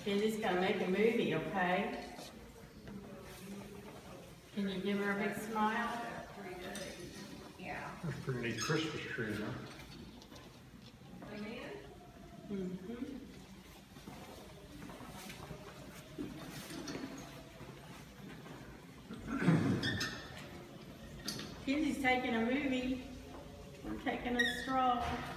Kenzie's gonna make a movie, okay? Can you give her a big smile? That's a pretty neat Christmas tree, huh? Mm-hmm. Kenzie's taking a movie. We're taking a stroll.